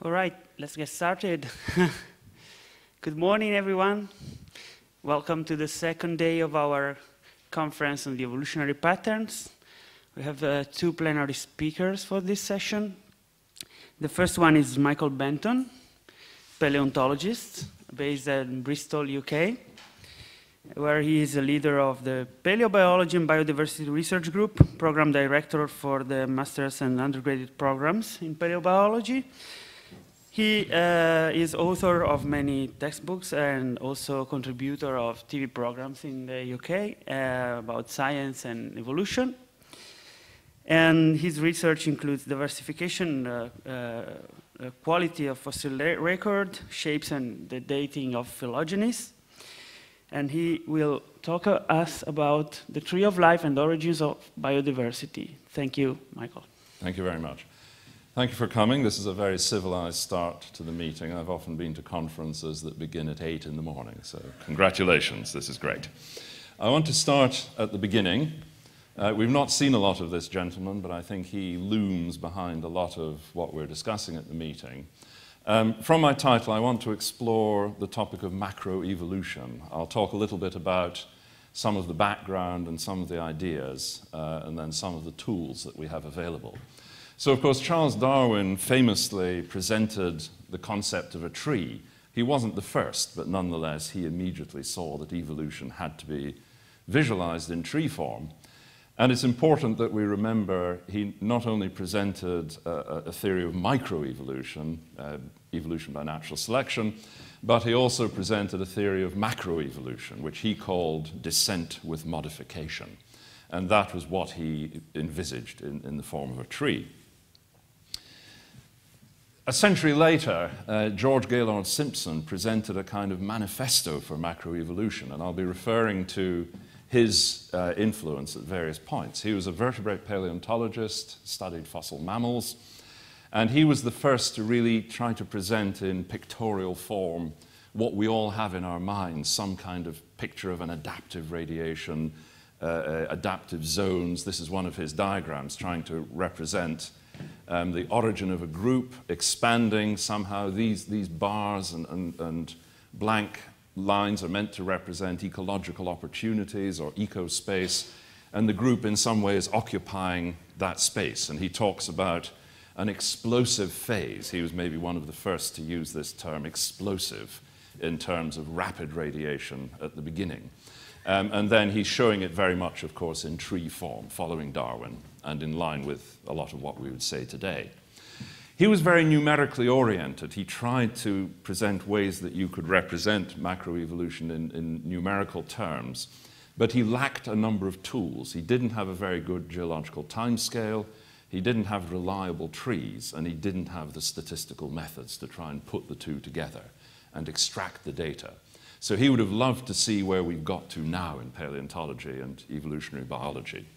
All right, let's get started. Good morning, everyone. Welcome to the second day of our conference on the evolutionary patterns. We have two plenary speakers for this session. The first one is Michael Benton, paleontologist based in Bristol, UK, where he is a leader of the Paleobiology and Biodiversity Research Group, program director for the master's and undergraduate programs in paleobiology. He is author of many textbooks and also contributor of TV programs in the UK about science and evolution. And his research includes diversification, quality of fossil record, shapes and the dating of phylogenies. And he will talk to us about the tree of life and origins of biodiversity. Thank you, Michael. Thank you very much. Thank you for coming. This is a very civilized start to the meeting. I've often been to conferences that begin at 8 in the morning, so congratulations, this is great. I want to start at the beginning. We've not seen a lot of this gentleman, but I think he looms behind a lot of what we're discussing at the meeting. From my title, I want to explore the topic of macroevolution. I'll talk a little bit about some of the background and some of the ideas, and then some of the tools that we have available. So, of course, Charles Darwin famously presented the concept of a tree. He wasn't the first, but nonetheless, he immediately saw that evolution had to be visualized in tree form. And it's important that we remember he not only presented a theory of microevolution, evolution by natural selection, but he also presented a theory of macroevolution, which he called descent with modification. And that was what he envisaged in the form of a tree. A century later, George Gaylord Simpson presented a kind of manifesto for macroevolution, and I'll be referring to his influence at various points. He was a vertebrate paleontologist, studied fossil mammals, and he was the first to really try to present in pictorial form what we all have in our minds, some kind of picture of an adaptive radiation, adaptive zones. This is one of his diagrams trying to represent the origin of a group expanding somehow. These bars and blank lines are meant to represent ecological opportunities or ecospace, and the group in some ways occupying that space. And he talks about an explosive phase. He was maybe one of the first to use this term, explosive, in terms of rapid radiation at the beginning. And then he's showing it very much, of course, in tree form, following Darwin, and in line with a lot of what we would say today. He was very numerically oriented. He tried to present ways that you could represent macroevolution in numerical terms, but he lacked a number of tools. He didn't have a very good geological timescale, he didn't have reliable trees, and he didn't have the statistical methods to try and put the two together and extract the data. So he would have loved to see where we've got to now in paleontology and evolutionary biology.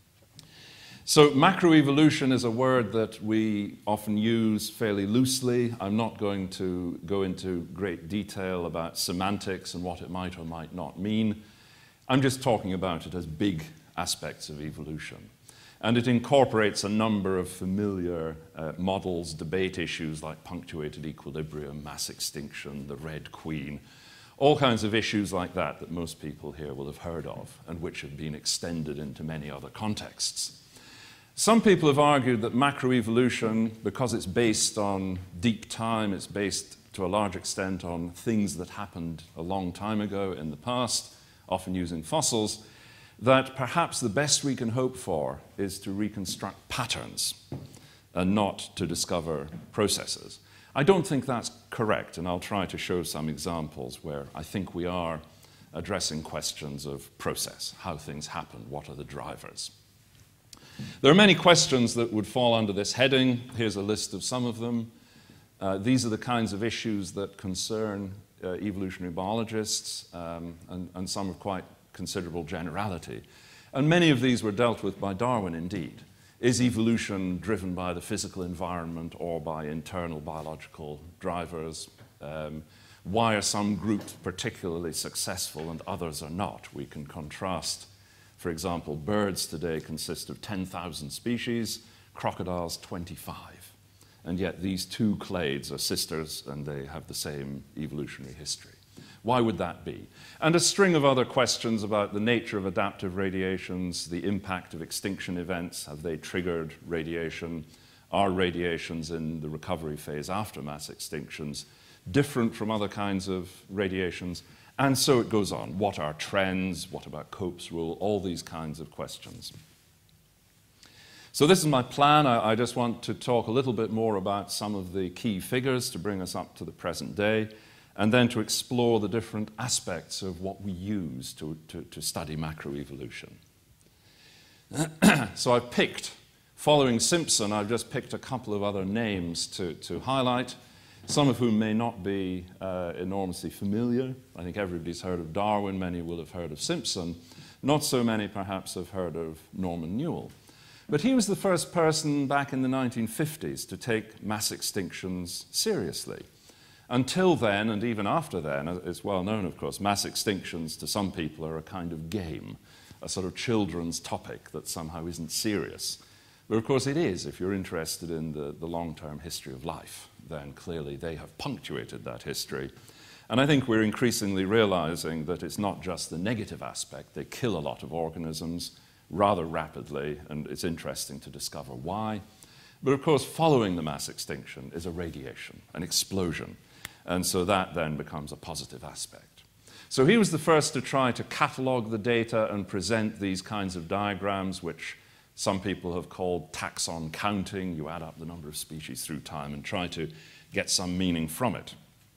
So macroevolution is a word that we often use fairly loosely. I'm not going to go into great detail about semantics and what it might or might not mean. I'm just talking about it as big aspects of evolution. And it incorporates a number of familiar models, debate issues like punctuated equilibrium, mass extinction, the Red Queen, all kinds of issues like that that most people here will have heard of and which have been extended into many other contexts. Some people have argued that macroevolution, because it's based on deep time, it's based to a large extent on things that happened a long time ago in the past, often using fossils, that perhaps the best we can hope for is to reconstruct patterns and not to discover processes. I don't think that's correct, and I'll try to show some examples where I think we are addressing questions of process, how things happen, what are the drivers. There are many questions that would fall under this heading. Here's a list of some of them. These are the kinds of issues that concern evolutionary biologists, and some of quite considerable generality. And many of these were dealt with by Darwin indeed. Is evolution driven by the physical environment or by internal biological drivers? Why are some groups particularly successful and others are not? We can contrast, for example, birds today consist of 10,000 species, crocodiles 25. and yet these two clades are sisters and they have the same evolutionary history. Why would that be? And a string of other questions about the nature of adaptive radiations, the impact of extinction events, have they triggered radiation? Are radiations in the recovery phase after mass extinctions different from other kinds of radiations? And so it goes on. What are trends? What about Cope's rule? All these kinds of questions. So this is my plan. I just want to talk a little bit more about some of the key figures to bring us up to the present day, and then to explore the different aspects of what we use to study macroevolution. So I've picked, following Simpson, I've just picked a couple of other names to highlight, some of whom may not be enormously familiar. I think everybody's heard of Darwin, many will have heard of Simpson. Not so many perhaps have heard of Norman Newell. But he was the first person back in the 1950s to take mass extinctions seriously. Until then, and even after then, it's well known, of course, mass extinctions to some people are a kind of game, a sort of children's topic that somehow isn't serious. But of course it is. If you're interested in the long-term history of life, then clearly they have punctuated that history. And I think we're increasingly realizing that it's not just the negative aspect. They kill a lot of organisms rather rapidly, and it's interesting to discover why. But of course, following the mass extinction is a radiation, an explosion. And so that then becomes a positive aspect. So he was the first to try to catalog the data and present these kinds of diagrams, which some people have called taxon counting. You add up the number of species through time and try to get some meaning from it.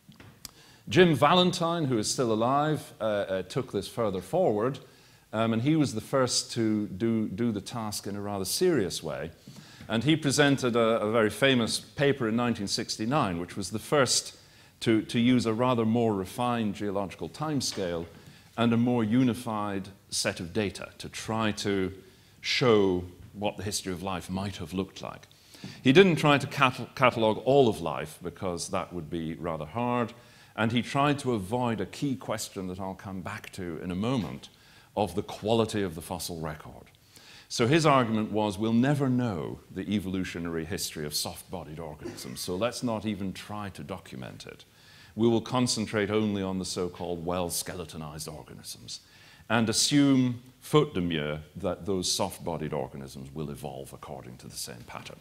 Jim Valentine, who is still alive, took this further forward, and he was the first to do the task in a rather serious way. And he presented a very famous paper in 1969, which was the first to use a rather more refined geological timescale and a more unified set of data to try to show what the history of life might have looked like. He didn't try to catalog all of life because that would be rather hard, and he tried to avoid a key question that I'll come back to in a moment of the quality of the fossil record. So his argument was, we'll never know the evolutionary history of soft-bodied organisms, so let's not even try to document it. We will concentrate only on the so-called well-skeletonized organisms and assume, faute de mieux, that those soft-bodied organisms will evolve according to the same pattern.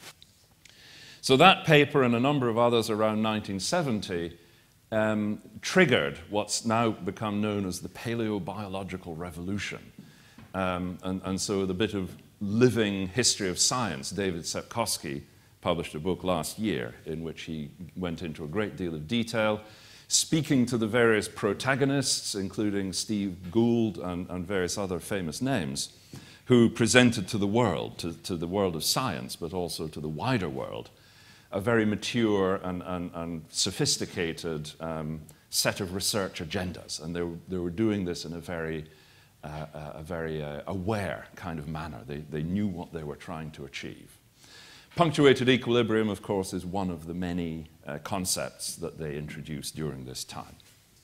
So that paper and a number of others around 1970 triggered what's now become known as the paleobiological revolution. And so the bit of living history of science, David Sepkoski published a book last year in which he went into a great deal of detail, speaking to the various protagonists, including Steve Gould and various other famous names, who presented to the world, to the world of science, but also to the wider world, a very mature and sophisticated set of research agendas. And they were doing this in a very aware kind of manner. They knew what they were trying to achieve. Punctuated equilibrium, of course, is one of the many concepts that they introduced during this time.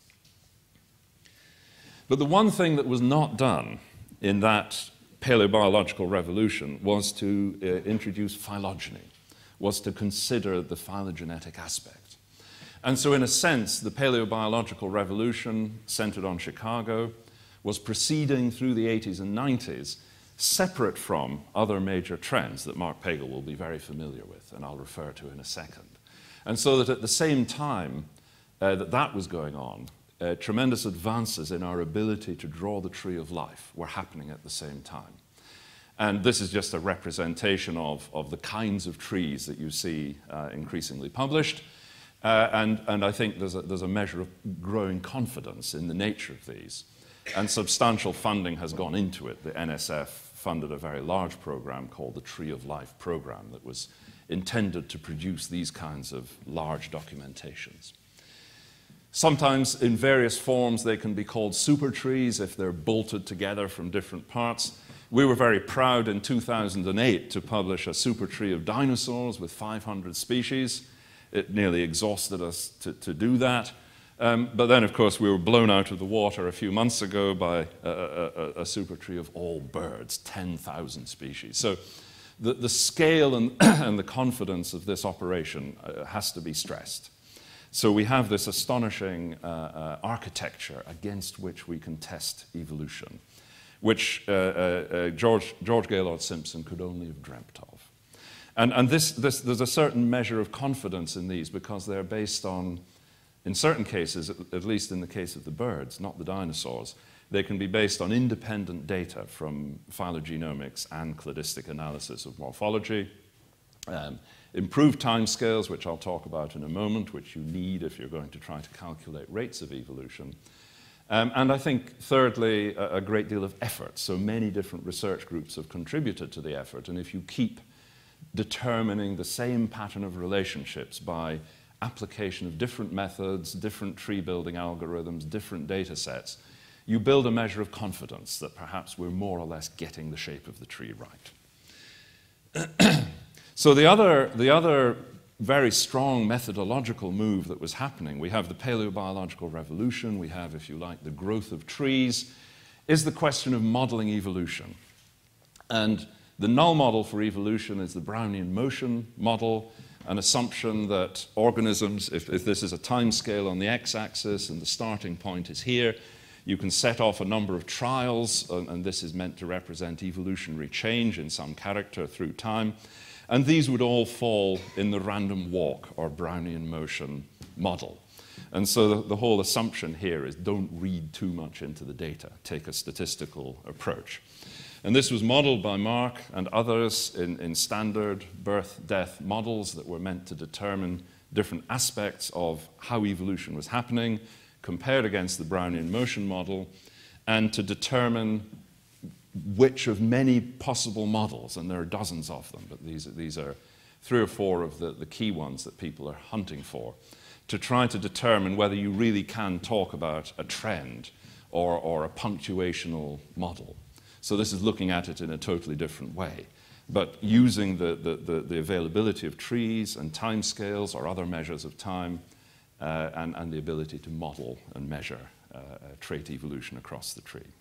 But the one thing that was not done in that paleobiological revolution was to introduce phylogeny, was to consider the phylogenetic aspect. And so in a sense, the paleobiological revolution centered on Chicago was proceeding through the 80s and 90s separate from other major trends that Mark Pagel will be very familiar with, and I'll refer to in a second. And so that at the same time that was going on, tremendous advances in our ability to draw the tree of life were happening at the same time. And this is just a representation of the kinds of trees that you see increasingly published. And I think there's a measure of growing confidence in the nature of these. And substantial funding has gone into it. The NSF funded a very large program called the Tree of Life program that was intended to produce these kinds of large documentations. Sometimes in various forms they can be called super trees if they're bolted together from different parts. We were very proud in 2008 to publish a super tree of dinosaurs with 500 species. It nearly exhausted us to do that. But then, of course, we were blown out of the water a few months ago by a super tree of all birds, 10,000 species. So the scale and, and the confidence of this operation has to be stressed. So we have this astonishing architecture against which we can test evolution, which George Gaylord Simpson could only have dreamt of. And there's a certain measure of confidence in these because they're based on, in certain cases, at least in the case of the birds, not the dinosaurs, they can be based on independent data from phylogenomics and cladistic analysis of morphology. Improved timescales, which I'll talk about in a moment, which you need if you're going to try to calculate rates of evolution. And I think, thirdly, a great deal of effort. So many different research groups have contributed to the effort, and if you keep determining the same pattern of relationships by application of different methods, different tree-building algorithms, different data sets, you build a measure of confidence that perhaps we're more or less getting the shape of the tree right. So the other very strong methodological move that was happening, we have the paleobiological revolution, we have, if you like, the growth of trees, is the question of modeling evolution. And the null model for evolution is the Brownian motion model, an assumption that organisms, if this is a time scale on the x-axis and the starting point is here, you can set off a number of trials, and this is meant to represent evolutionary change in some character through time. And these would all fall in the random walk or Brownian motion model. And so the whole assumption here is don't read too much into the data, take a statistical approach. And this was modeled by Mark and others in standard birth-death models that were meant to determine different aspects of how evolution was happening, compared against the Brownian motion model, and to determine which of many possible models, and there are dozens of them, but these are 3 or 4 of the key ones that people are hunting for, to try to determine whether you really can talk about a trend or a punctuational model. So this is looking at it in a totally different way, but using the availability of trees and timescales or other measures of time and the ability to model and measure trait evolution across the tree.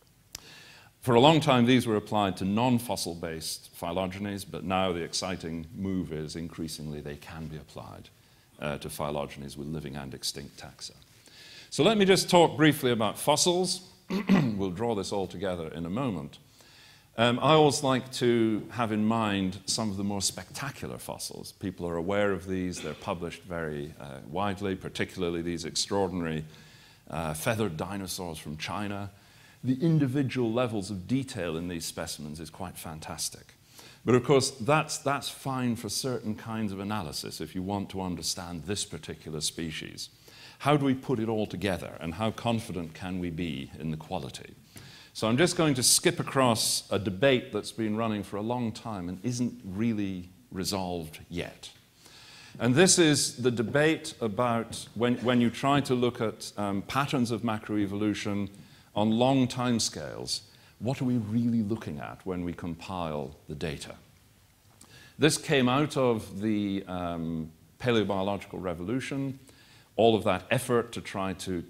For a long time, these were applied to non-fossil-based phylogenies, but now the exciting move is increasingly they can be applied to phylogenies with living and extinct taxa. So let me just talk briefly about fossils. We'll draw this all together in a moment. I always like to have in mind some of the more spectacular fossils. People are aware of these. They're published very widely, particularly these extraordinary feathered dinosaurs from China. The individual levels of detail in these specimens is quite fantastic. But of course, that's fine for certain kinds of analysis if you want to understand this particular species. How do we put it all together, and how confident can we be in the quality? So I'm just going to skip across a debate that's been running for a long time and isn't really resolved yet. And this is the debate about when you try to look at patterns of macroevolution on long time scales, what are we really looking at when we compile the data? This came out of the paleobiological revolution, all of that effort to try to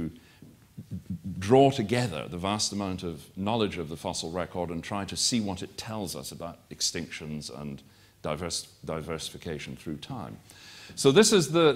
draw together the vast amount of knowledge of the fossil record and try to see what it tells us about extinctions and diversification through time. So this is the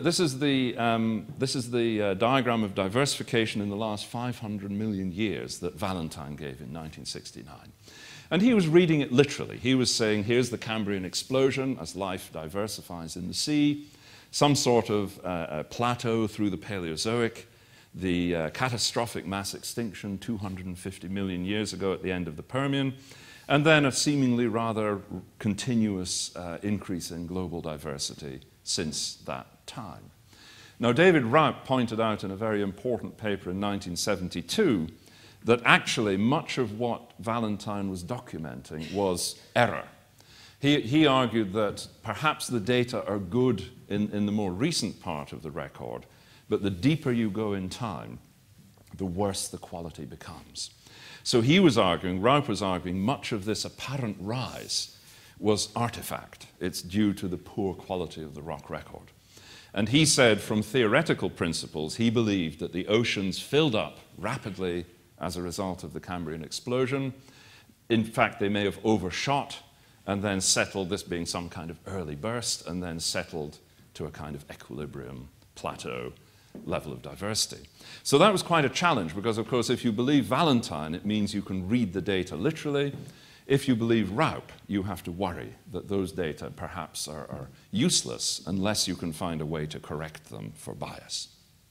diagram of diversification in the last 500 million years that Valentine gave in 1969. And he was reading it literally. He was saying, here's the Cambrian explosion as life diversifies in the sea, some sort of plateau through the Paleozoic, the catastrophic mass extinction 250 million years ago at the end of the Permian, and then a seemingly rather continuous increase in global diversity since that time. Now, David Raup pointed out in a very important paper in 1972 that actually much of what Valentine was documenting was error. He argued that perhaps the data are good in the more recent part of the record, but the deeper you go in time, the worse the quality becomes. So he was arguing, Raup was arguing, much of this apparent rise was artifact. It's due to the poor quality of the rock record. And he said from theoretical principles, he believed that the oceans filled up rapidly as a result of the Cambrian explosion. In fact, they may have overshot and then settled, this being some kind of early burst, and then settled to a kind of equilibrium plateau level of diversity. So that was quite a challenge because, of course, if you believe Valentine, it means you can read the data literally. If you believe Raup, you have to worry that those data perhaps are useless unless you can find a way to correct them for bias.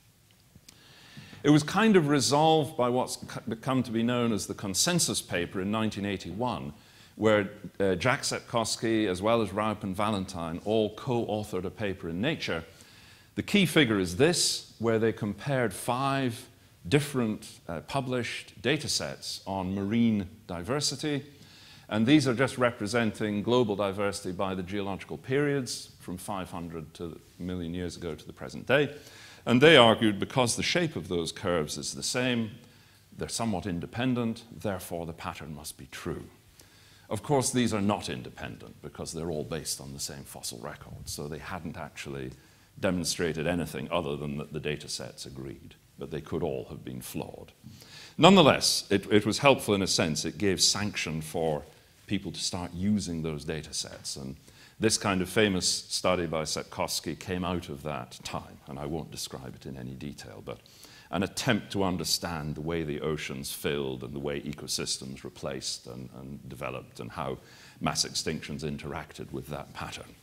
It was kind of resolved by what's come to be known as the consensus paper in 1981, where Jack Sepkoski, as well as Raup and Valentine, all co-authored a paper in Nature. The key figure is this, where they compared 5 different published data sets on marine diversity. And these are just representing global diversity by the geological periods from 500 to a million years ago to the present day. And they argued because the shape of those curves is the same, they're somewhat independent, therefore the pattern must be true. Of course, these are not independent because they're all based on the same fossil record, so they hadn't actually demonstrated anything other than that the data sets agreed, but they could all have been flawed. Nonetheless, it was helpful in a sense. It gave sanction for people to start using those data sets, and this kind of famous study by Sepkoski came out of that time, and I won't describe it in any detail, but an attempt to understand the way the oceans filled and the way ecosystems replaced and developed and how mass extinctions interacted with that pattern.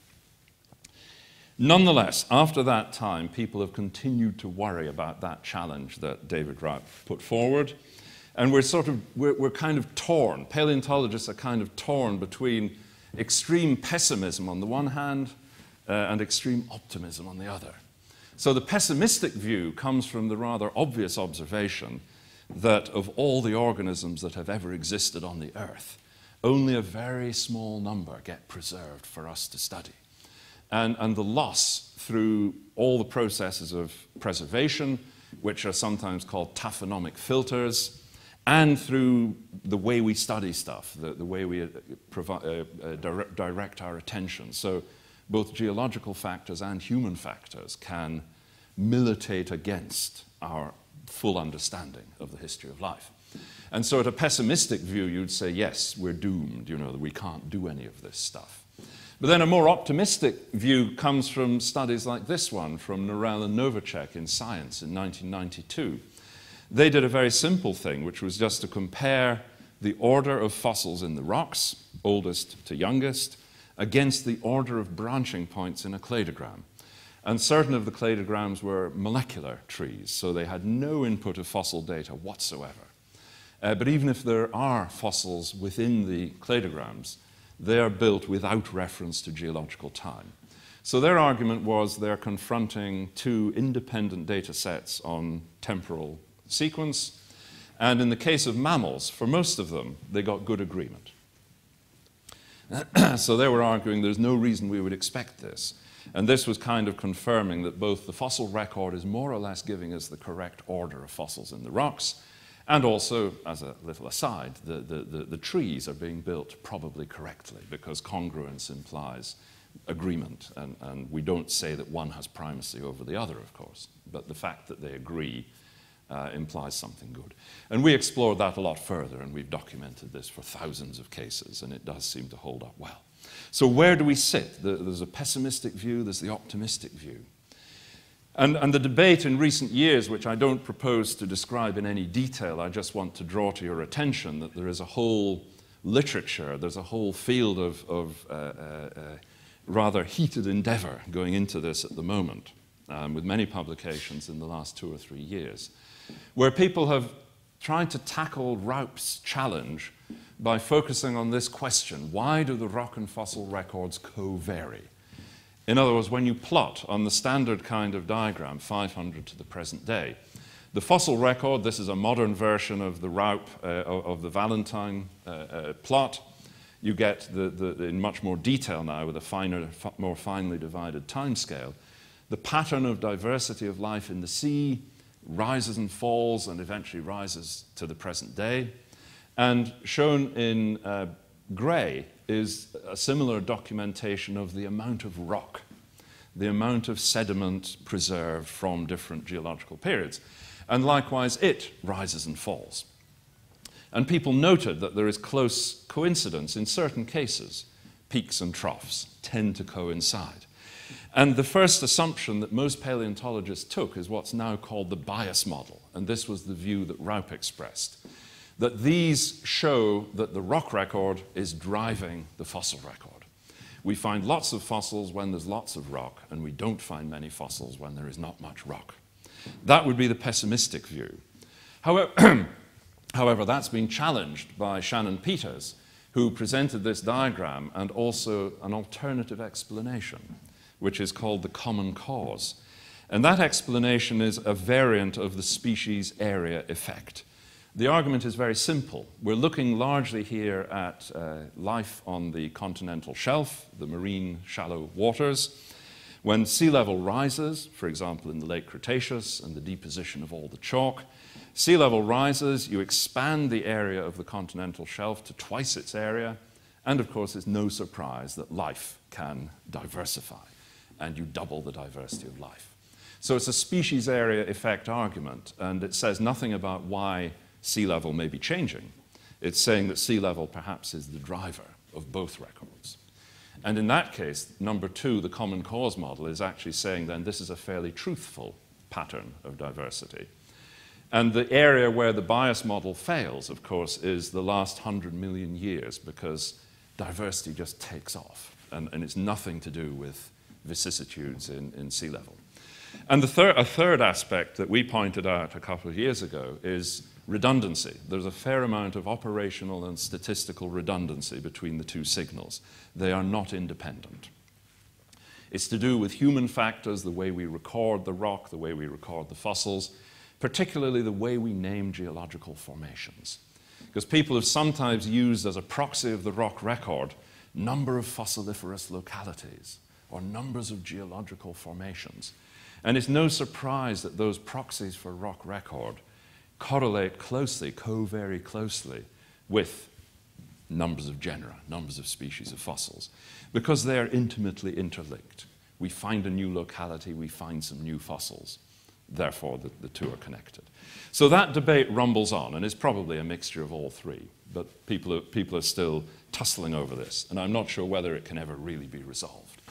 Nonetheless, after that time, people have continued to worry about that challenge that David Raup put forward, and we're kind of torn. Paleontologists are kind of torn between extreme pessimism on the one hand and extreme optimism on the other. So the pessimistic view comes from the rather obvious observation that of all the organisms that have ever existed on the Earth, only a very small number get preserved for us to study. And the loss through all the processes of preservation, which are sometimes called taphonomic filters, and through the way we study stuff, the way we direct our attention. So both geological factors and human factors can militate against our full understanding of the history of life. And so at a pessimistic view, you'd say, yes, we're doomed, that we can't do any of this stuff. But then a more optimistic view comes from studies like this one from Norell and Novacek in Science in 1992. They did a very simple thing, which was just to compare the order of fossils in the rocks, oldest to youngest, against the order of branching points in a cladogram. And certain of the cladograms were molecular trees, so they had no input of fossil data whatsoever. But even if there are fossils within the cladograms, they are built without reference to geological time. So their argument was they're confronting 2 independent data sets on temporal sequence, and in the case of mammals, for most of them, they got good agreement. So they were arguing there's no reason we would expect this. And this was kind of confirming that both the fossil record is more or less giving us the correct order of fossils in the rocks, and also, as a little aside, the trees are being built probably correctly because congruence implies agreement, and we don't say that one has primacy over the other, of course, but the fact that they agree implies something good. And we explored that a lot further, and we've documented this for thousands of cases, and it does seem to hold up well. So where do we sit? There's a pessimistic view, there's the optimistic view. And the debate in recent years, which I don't propose to describe in any detail, I just want to draw to your attention that there is a whole literature, there's a whole field of rather heated endeavor going into this at the moment, with many publications in the last 2 or 3 years, where people have tried to tackle Raup's challenge by focusing on this question: why do the rock and fossil records co-vary? In other words, when you plot on the standard kind of diagram, 500 to the present day, the fossil record, this is a modern version of the Raup, of the Valentine plot. You get in much more detail now with a more finely divided time scale. The pattern of diversity of life in the sea rises and falls and eventually rises to the present day. And shown in grey is a similar documentation of the amount of rock, the amount of sediment preserved from different geological periods. And likewise, it rises and falls. And people noted that there is close coincidence in certain cases peaks and troughs tend to coincide. And the first assumption that most paleontologists took is what's now called the bias model, and this was the view that Raup expressed, that these show that the rock record is driving the fossil record. We find lots of fossils when there's lots of rock, and we don't find many fossils when there is not much rock. That would be the pessimistic view. However, that's been challenged by Shannon Peters, who presented this diagram and also an alternative explanation, which is called the common cause. And that explanation is a variant of the species area effect. The argument is very simple. We're looking largely here at life on the continental shelf, the marine shallow waters. When sea level rises, for example in the late Cretaceous and the deposition of all the chalk, sea level rises, you expand the area of the continental shelf to twice its area, and of course it's no surprise that life can diversify, and you double the diversity of life. So it's a species area effect argument, and it says nothing about why sea level may be changing. It's saying that sea level perhaps is the driver of both records. And in that case, number two, the common cause model, is actually saying then this is a fairly truthful pattern of diversity. And the area where the bias model fails, of course, is the last 100 million years, because diversity just takes off, and it's nothing to do with vicissitudes in sea level. And a third aspect that we pointed out a couple of years ago is redundancy. There's a fair amount of operational and statistical redundancy between the two signals. They are not independent. It's to do with human factors, the way we record the rock, the way we record the fossils, particularly the way we name geological formations. Because people have sometimes used as a proxy of the rock record number of fossiliferous localities or numbers of geological formations. And it's no surprise that those proxies for rock record correlate closely, co-vary closely with numbers of genera, numbers of species of fossils, because they are intimately interlinked. We find a new locality, we find some new fossils. Therefore, the two are connected. So that debate rumbles on, and it's probably a mixture of all three, but people are still tussling over this, and I'm not sure whether it can ever really be resolved.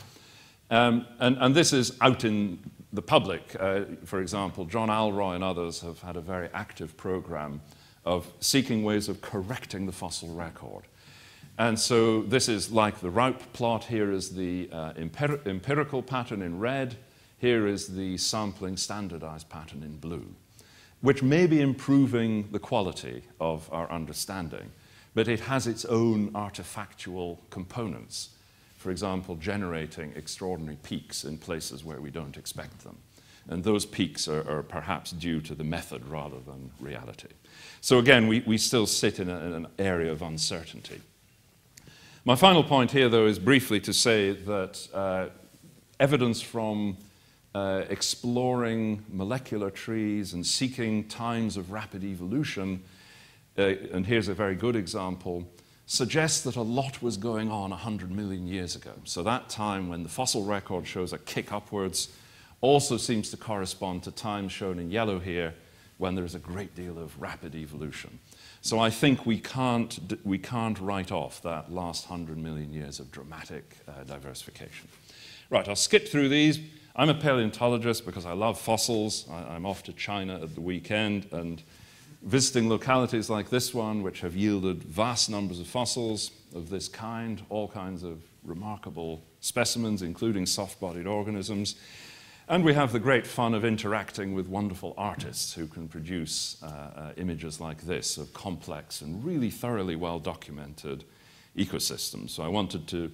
And this is out in the public. For example, John Alroy and others have had a very active program of seeking ways of correcting the fossil record. And so this is like the Raup plot. Here is the empirical pattern in red. Here is the sampling standardized pattern in blue, which may be improving the quality of our understanding, but it has its own artifactual components. For example, generating extraordinary peaks in places where we don't expect them. And those peaks are perhaps due to the method rather than reality. So again, we still sit in an area of uncertainty. My final point here, though, is briefly to say that evidence from exploring molecular trees and seeking times of rapid evolution, and here's a very good example, suggests that a lot was going on 100 million years ago. So that time when the fossil record shows a kick upwards also seems to correspond to times shown in yellow here when there's a great deal of rapid evolution. So I think we can't write off that last 100 million years of dramatic diversification. Right, I'll skip through these. I'm a paleontologist because I love fossils. I'm off to China at the weekend and visiting localities like this one, which have yielded vast numbers of fossils of this kind, all kinds of remarkable specimens, including soft-bodied organisms. And we have the great fun of interacting with wonderful artists who can produce images like this of complex and really thoroughly well-documented ecosystems. So I wanted to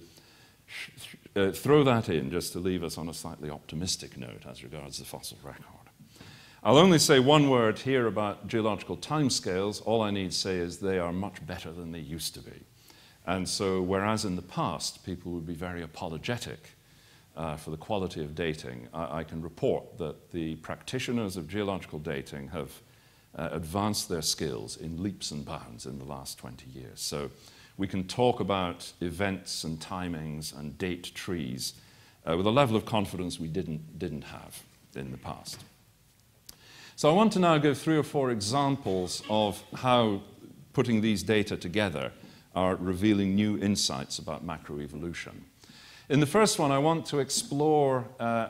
throw that in just to leave us on a slightly optimistic note as regards the fossil record. I'll only say one word here about geological timescales. All I need to say is they are much better than they used to be. And so whereas in the past people would be very apologetic for the quality of dating, I can report that the practitioners of geological dating have advanced their skills in leaps and bounds in the last 20 years. So we can talk about events and timings and date trees with a level of confidence we didn't have in the past. So I want to now give 3 or 4 examples of how putting these data together are revealing new insights about macroevolution. In the first one, I want to explore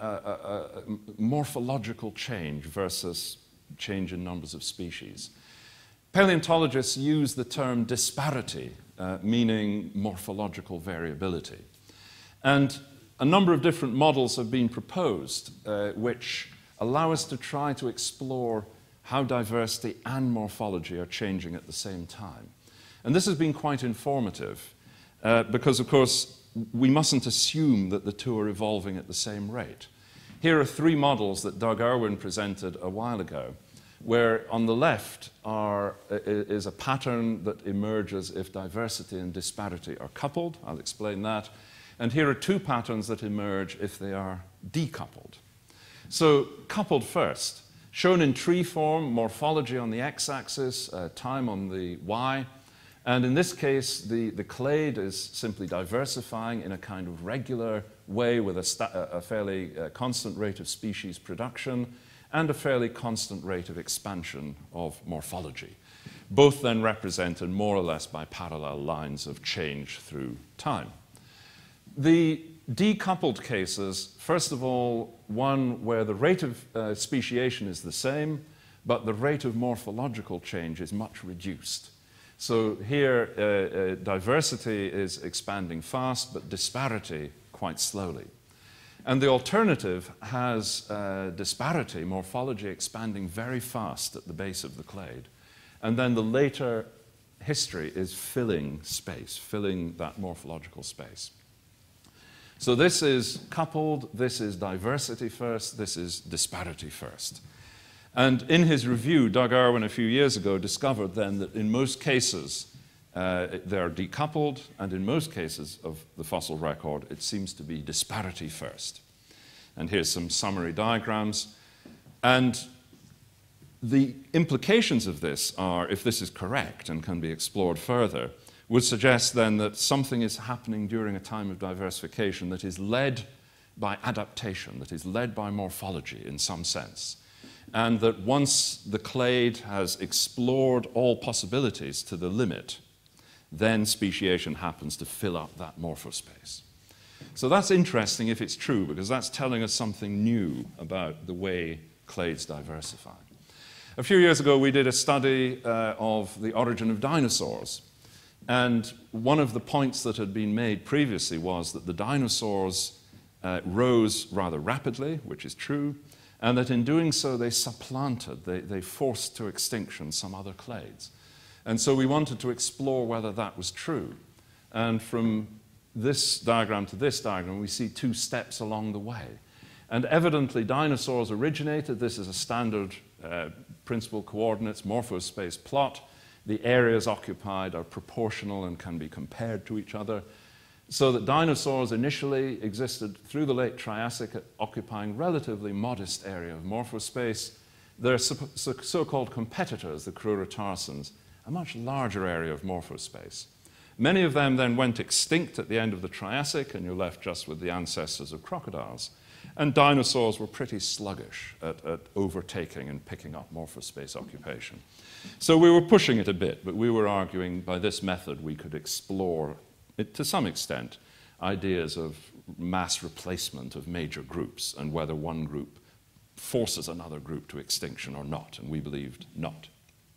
morphological change versus change in numbers of species. Paleontologists use the term disparity, meaning morphological variability. And a number of different models have been proposed which allow us to try to explore how diversity and morphology are changing at the same time. And this has been quite informative because, of course, we mustn't assume that the two are evolving at the same rate. Here are three models that Doug Irwin presented a while ago, where on the left is a pattern that emerges if diversity and disparity are coupled. I'll explain that. And here are two patterns that emerge if they are decoupled. So coupled first, shown in tree form, morphology on the x-axis, time on the y. And in this case, the clade is simply diversifying in a kind of regular way with a fairly constant rate of species production and a fairly constant rate of expansion of morphology, both then represented more or less by parallel lines of change through time. The decoupled cases, first of all, one where the rate of speciation is the same, but the rate of morphological change is much reduced. So here, diversity is expanding fast, but disparity quite slowly. And the alternative has disparity, morphology expanding very fast at the base of the clade. And then the later history is filling space, filling that morphological space. So this is coupled, this is diversity first, this is disparity first. And in his review, Doug Irwin a few years ago discovered then that in most cases they're decoupled, and in most cases of the fossil record it seems to be disparity first. And here's some summary diagrams. And the implications of this are, if this is correct and can be explored further, would suggest then that something is happening during a time of diversification that is led by adaptation, that is led by morphology in some sense. And that once the clade has explored all possibilities to the limit, then speciation happens to fill up that morphospace. So that's interesting if it's true, because that's telling us something new about the way clades diversify. A few years ago, we did a study of the origin of dinosaurs. And one of the points that had been made previously was that the dinosaurs rose rather rapidly, which is true, and that in doing so they supplanted, they forced to extinction some other clades. And so we wanted to explore whether that was true. And from this diagram to this diagram, we see two steps along the way. And evidently dinosaurs originated. This is a standard principal coordinates morphospace plot. The areas occupied are proportional and can be compared to each other. So that dinosaurs initially existed through the late Triassic, occupying relatively modest area of morphospace. Their so-called competitors, the Crurotarsans, a much larger area of morphospace. Many of them then went extinct at the end of the Triassic, and you're left just with the ancestors of crocodiles. And dinosaurs were pretty sluggish at overtaking and picking up morphospace occupation. So we were pushing it a bit, but we were arguing by this method we could explore, to some extent, ideas of mass replacement of major groups and whether one group forces another group to extinction or not, and we believed not.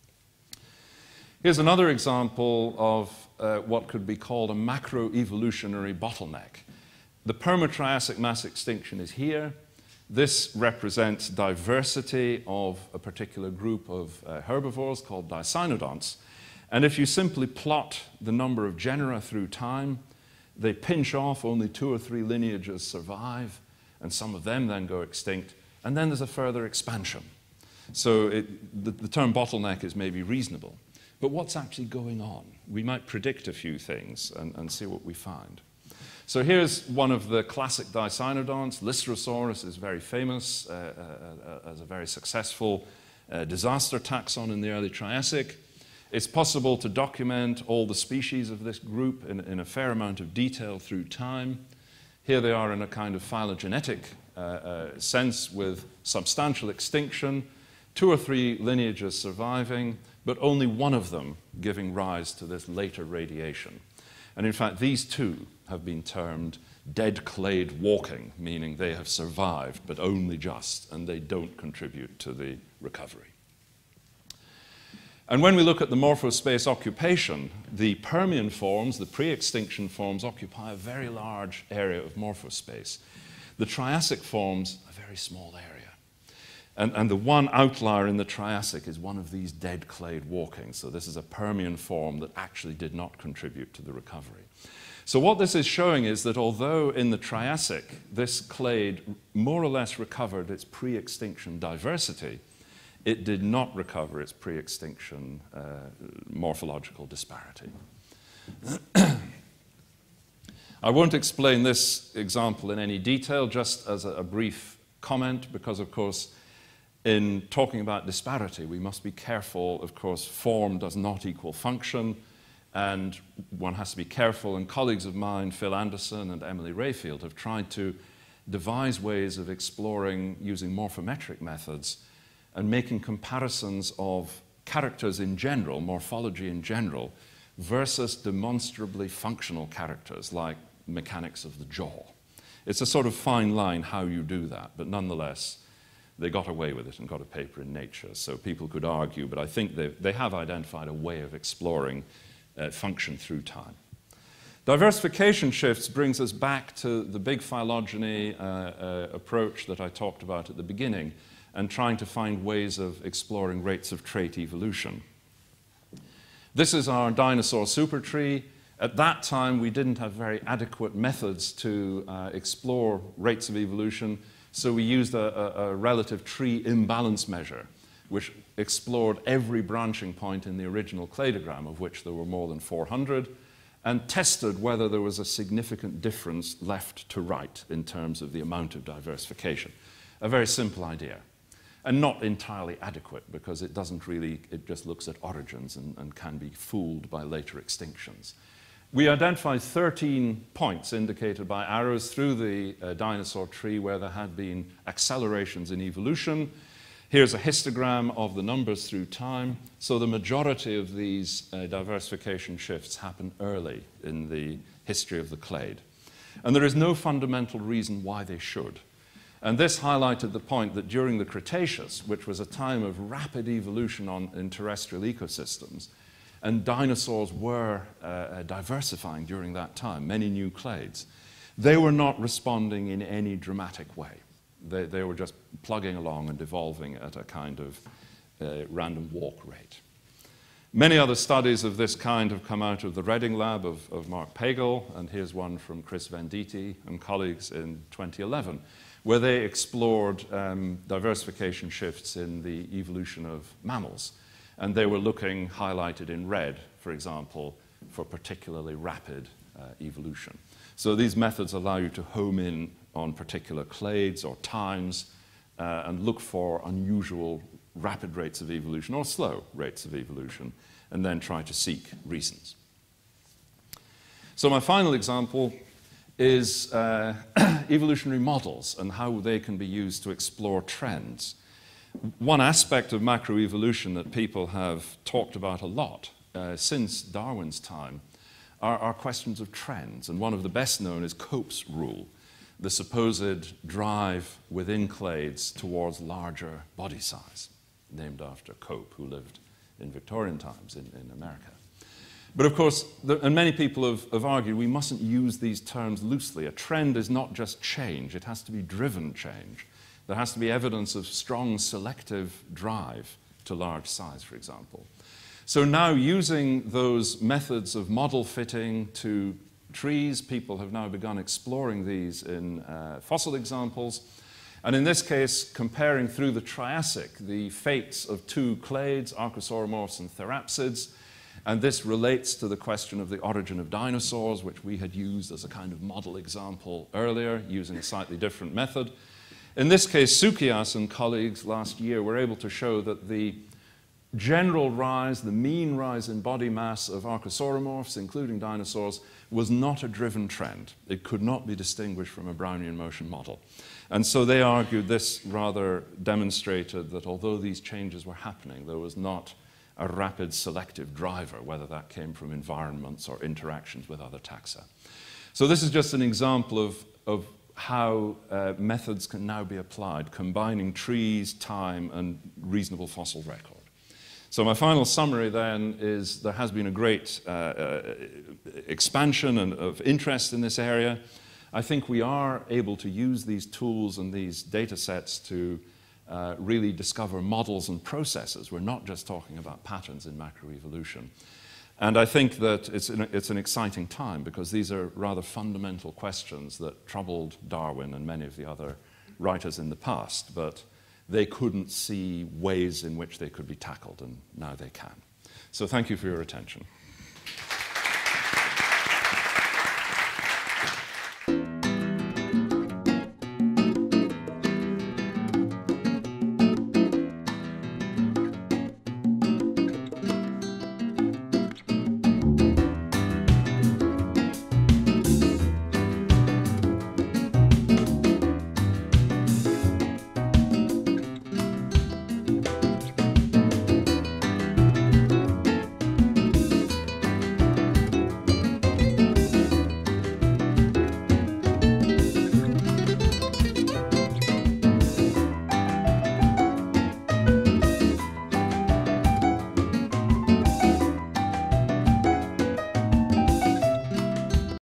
Here's another example of what could be called a macroevolutionary bottleneck. The Permo-Triassic mass extinction is here. This represents diversity of a particular group of herbivores called dicynodonts. And if you simply plot the number of genera through time, they pinch off, only 2 or 3 lineages survive, and some of them then go extinct, and then there's a further expansion. So the term bottleneck is maybe reasonable. But what's actually going on? We might predict a few things and see what we find. So here's one of the classic dicynodonts. Lystrosaurus is very famous as a very successful disaster taxon in the early Triassic. It's possible to document all the species of this group in a fair amount of detail through time. Here they are in a kind of phylogenetic sense with substantial extinction, 2 or 3 lineages surviving, but only one of them giving rise to this later radiation. And in fact, these two have been termed dead clade walking, meaning they have survived, but only just, and they don't contribute to the recovery. And when we look at the morphospace occupation, the Permian forms, the pre-extinction forms, occupy a very large area of morphospace. The Triassic forms, a very small area. And the one outlier in the Triassic is one of these dead clade walkings. So this is a Permian form that actually did not contribute to the recovery. So what this is showing is that although in the Triassic this clade more or less recovered its pre-extinction diversity, it did not recover its pre-extinction morphological disparity. I won't explain this example in any detail, just as a brief comment, because of course in talking about disparity we must be careful. Of course, form does not equal function, and one has to be careful, and colleagues of mine, Phil Anderson and Emily Rayfield, have tried to devise ways of exploring using morphometric methods and making comparisons of characters in general, morphology in general, versus demonstrably functional characters like mechanics of the jaw. It's a sort of fine line how you do that, but nonetheless, they got away with it and got a paper in Nature. So people could argue, but I think they have identified a way of exploring function through time. Diversification shifts brings us back to the big phylogeny approach that I talked about at the beginning, and trying to find ways of exploring rates of trait evolution. This is our dinosaur supertree. At that time, we didn't have very adequate methods to explore rates of evolution, so we used a relative tree imbalance measure, which explored every branching point in the original cladogram, of which there were more than 400, and tested whether there was a significant difference left to right in terms of the amount of diversification. A very simple idea, and not entirely adequate, because it doesn't really, it just looks at origins and can be fooled by later extinctions. We identified 13 points indicated by arrows through the dinosaur tree where there had been accelerations in evolution. Here's a histogram of the numbers through time. So the majority of these diversification shifts happen early in the history of the clade. And there is no fundamental reason why they should. And this highlighted the point that during the Cretaceous, which was a time of rapid evolution in terrestrial ecosystems, and dinosaurs were diversifying during that time, many new clades, they were not responding in any dramatic way. They were just plugging along and evolving at a kind of random walk rate. Many other studies of this kind have come out of the Reading lab of Mark Pagel, and here's one from Chris Venditti and colleagues in 2011, where they explored diversification shifts in the evolution of mammals. And they were looking, highlighted in red, for example, for particularly rapid evolution. So these methods allow you to home in on particular clades or times and look for unusual rapid rates of evolution or slow rates of evolution, and then try to seek reasons. So my final example is evolutionary models and how they can be used to explore trends. One aspect of macroevolution that people have talked about a lot since Darwin's time are questions of trends, and one of the best known is Cope's rule, the supposed drive within clades towards larger body size, named after Cope, who lived in Victorian times in America. But of course, and many people have argued, we mustn't use these terms loosely. A trend is not just change, it has to be driven change. There has to be evidence of strong selective drive to large size, for example. So now, using those methods of model fitting to trees, people have now begun exploring these in fossil examples. And in this case, comparing through the Triassic the fates of two clades, Archosauromorphs and Therapsids. And this relates to the question of the origin of dinosaurs, which we had used as a kind of model example earlier, using a slightly different method. In this case, Sukias and colleagues last year were able to show that the general rise, the mean rise in body mass of Archosauromorphs, including dinosaurs, was not a driven trend. It could not be distinguished from a Brownian motion model. And so they argued this rather demonstrated that although these changes were happening, there was not a rapid selective driver, whether that came from environments or interactions with other taxa. So this is just an example of how methods can now be applied, combining trees, time, and reasonable fossil record. So my final summary then is there has been a great expansion of interest in this area. I think we are able to use these tools and these data sets to really discover models and processes. We're not just talking about patterns in macroevolution. And I think that it's an exciting time because these are rather fundamental questions that troubled Darwin and many of the other writers in the past, but they couldn't see ways in which they could be tackled, and now they can. So thank you for your attention.